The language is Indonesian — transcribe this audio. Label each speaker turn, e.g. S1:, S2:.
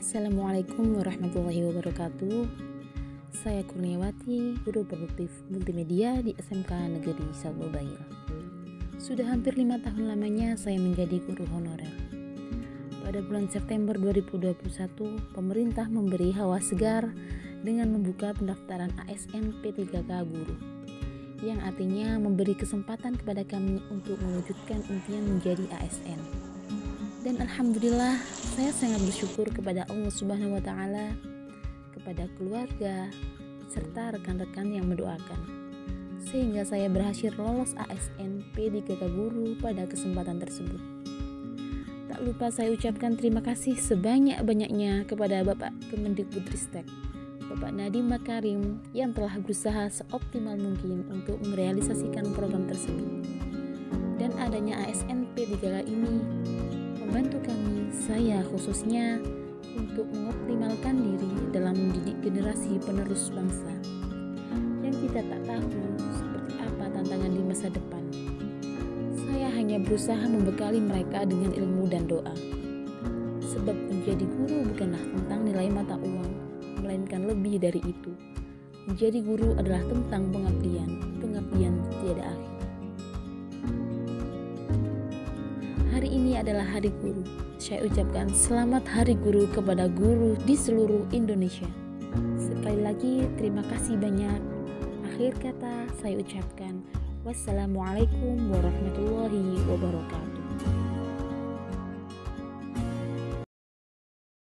S1: Assalamualaikum warahmatullahi wabarakatuh. Saya Kurniawati, guru produktif multimedia di SMK Negeri 1 Baira. Sudah hampir 5 tahun lamanya saya menjadi guru honorer. Pada bulan September 2021, pemerintah memberi hawa segar dengan membuka pendaftaran ASN P3K Guru, yang artinya memberi kesempatan kepada kami untuk mewujudkan impian menjadi ASN. Dan alhamdulillah, saya sangat bersyukur kepada Allah Subhanahu wa taala, kepada keluarga serta rekan-rekan yang mendoakan, sehingga saya berhasil lolos ASN P3K Guru pada kesempatan tersebut. Tak lupa saya ucapkan terima kasih sebanyak-banyaknya kepada Bapak Kemendikbudristek, Bapak Nadiem Makarim, yang telah berusaha seoptimal mungkin untuk merealisasikan program tersebut. Dan adanya ASN P3K ini membantu kami, saya khususnya, untuk mengoptimalkan diri dalam mendidik generasi penerus bangsa yang kita tak tahu seperti apa tantangan di masa depan. Saya hanya berusaha membekali mereka dengan ilmu dan doa, sebab menjadi guru bukanlah tentang nilai mata uang, melainkan lebih dari itu. Menjadi guru adalah tentang pengabdian tiada akhir. Hari ini adalah Hari Guru. Saya ucapkan selamat Hari Guru kepada guru di seluruh Indonesia. Sekali lagi terima kasih banyak. Akhir kata saya ucapkan wassalamualaikum warahmatullahi wabarakatuh.